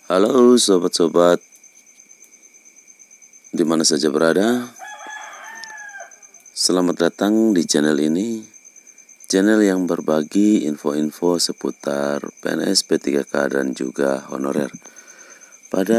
Halo sobat-sobat, di mana saja berada. Selamat datang di channel ini, channel yang berbagi info-info seputar PNS, P3K dan juga honorer. Pada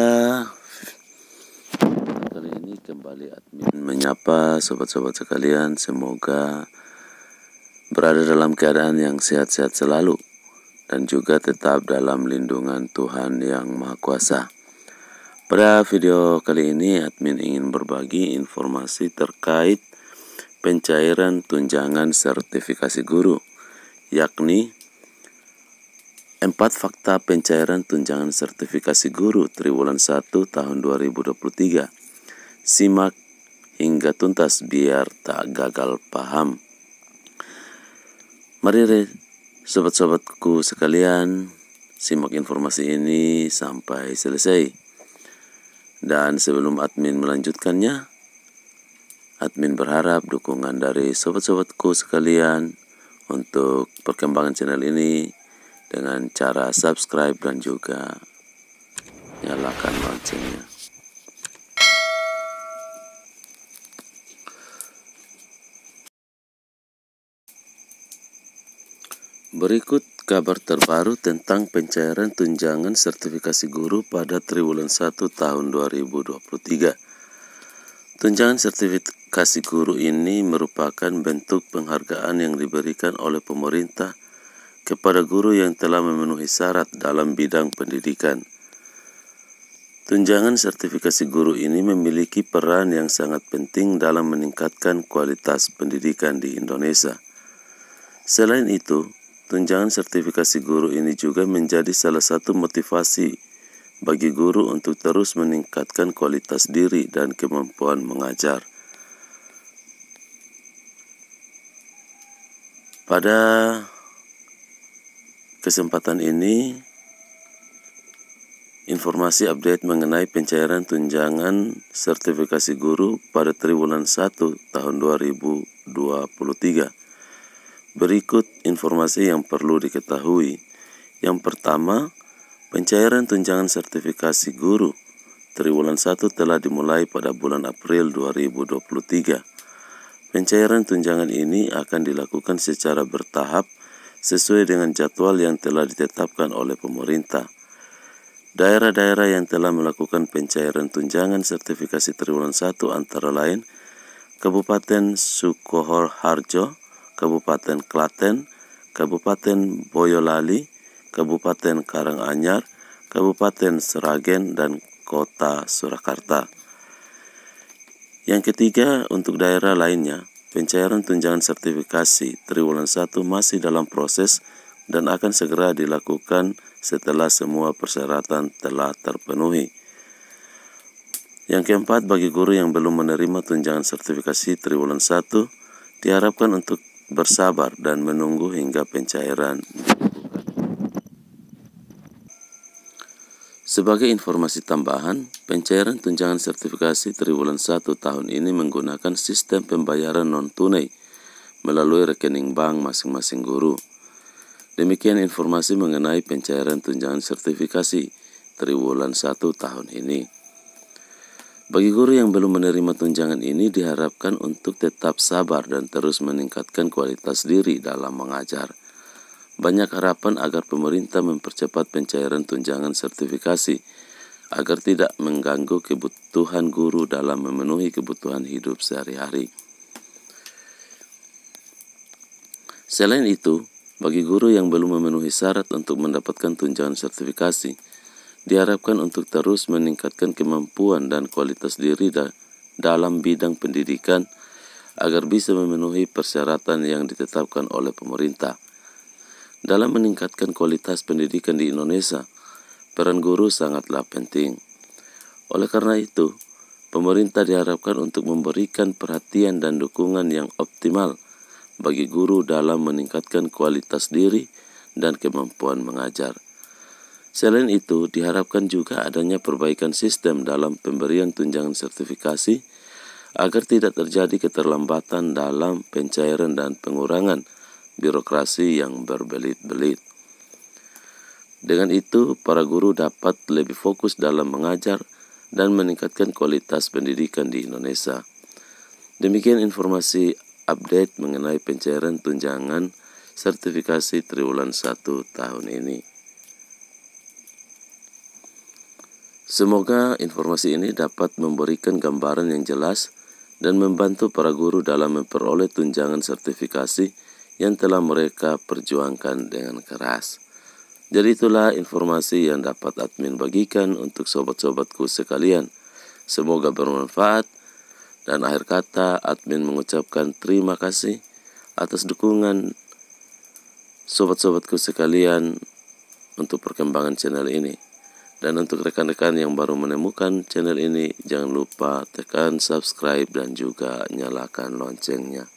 kali ini kembali admin menyapa sobat-sobat sekalian, semoga berada dalam keadaan yang sehat-sehat selalu dan juga tetap dalam lindungan Tuhan Yang Maha Kuasa. Pada video kali ini, admin ingin berbagi informasi terkait pencairan tunjangan sertifikasi guru, yakni 4 fakta pencairan tunjangan sertifikasi guru triwulan 1 tahun 2023. Simak hingga tuntas biar tak gagal paham. Mari sobat-sobatku sekalian, simak informasi ini sampai selesai. Dan sebelum admin melanjutkannya, admin berharap dukungan dari sobat-sobatku sekalian untuk perkembangan channel ini dengan cara subscribe dan juga nyalakan loncengnya. Berikut kabar terbaru tentang pencairan tunjangan sertifikasi guru pada triwulan 1 tahun 2023. Tunjangan sertifikasi guru ini merupakan bentuk penghargaan yang diberikan oleh pemerintah kepada guru yang telah memenuhi syarat dalam bidang pendidikan. Tunjangan sertifikasi guru ini memiliki peran yang sangat penting dalam meningkatkan kualitas pendidikan di Indonesia. Selain itu, tunjangan sertifikasi guru ini juga menjadi salah satu motivasi bagi guru untuk terus meningkatkan kualitas diri dan kemampuan mengajar. Pada kesempatan ini, informasi update mengenai pencairan tunjangan sertifikasi guru pada triwulan 1 tahun 2023. Berikut informasi yang perlu diketahui. Yang pertama, pencairan tunjangan sertifikasi guru triwulan 1 telah dimulai pada bulan April 2023. Pencairan tunjangan ini akan dilakukan secara bertahap sesuai dengan jadwal yang telah ditetapkan oleh pemerintah. Daerah-daerah yang telah melakukan pencairan tunjangan sertifikasi triwulan 1 antara lain Kabupaten Sukoharjo, Kabupaten Klaten, Kabupaten Boyolali, Kabupaten Karanganyar, Kabupaten Sragen, dan Kota Surakarta. Yang ketiga, untuk daerah lainnya, pencairan tunjangan sertifikasi triwulan 1 masih dalam proses dan akan segera dilakukan setelah semua persyaratan telah terpenuhi. Yang keempat, bagi guru yang belum menerima tunjangan sertifikasi triwulan 1, diharapkan untuk bersabar dan menunggu hingga pencairan dilakukan. Sebagai informasi tambahan, pencairan tunjangan sertifikasi triwulan 1 tahun ini menggunakan sistem pembayaran non-tunai melalui rekening bank masing-masing guru. Demikian informasi mengenai pencairan tunjangan sertifikasi triwulan 1 tahun ini. Bagi guru yang belum menerima tunjangan ini diharapkan untuk tetap sabar dan terus meningkatkan kualitas diri dalam mengajar. Banyak harapan agar pemerintah mempercepat pencairan tunjangan sertifikasi agar tidak mengganggu kebutuhan guru dalam memenuhi kebutuhan hidup sehari-hari. Selain itu, bagi guru yang belum memenuhi syarat untuk mendapatkan tunjangan sertifikasi, diharapkan untuk terus meningkatkan kemampuan dan kualitas diri dalam bidang pendidikan agar bisa memenuhi persyaratan yang ditetapkan oleh pemerintah. Dalam meningkatkan kualitas pendidikan di Indonesia, peran guru sangatlah penting. Oleh karena itu, pemerintah diharapkan untuk memberikan perhatian dan dukungan yang optimal bagi guru dalam meningkatkan kualitas diri dan kemampuan mengajar. Selain itu, diharapkan juga adanya perbaikan sistem dalam pemberian tunjangan sertifikasi agar tidak terjadi keterlambatan dalam pencairan dan pengurangan birokrasi yang berbelit-belit. Dengan itu, para guru dapat lebih fokus dalam mengajar dan meningkatkan kualitas pendidikan di Indonesia. Demikian informasi update mengenai pencairan tunjangan sertifikasi triwulan 1 tahun ini. Semoga informasi ini dapat memberikan gambaran yang jelas dan membantu para guru dalam memperoleh tunjangan sertifikasi yang telah mereka perjuangkan dengan keras. Jadi itulah informasi yang dapat admin bagikan untuk sobat-sobatku sekalian. Semoga bermanfaat, dan akhir kata admin mengucapkan terima kasih atas dukungan sobat-sobatku sekalian untuk perkembangan channel ini. Dan untuk rekan-rekan yang baru menemukan channel ini, jangan lupa tekan subscribe dan juga nyalakan loncengnya.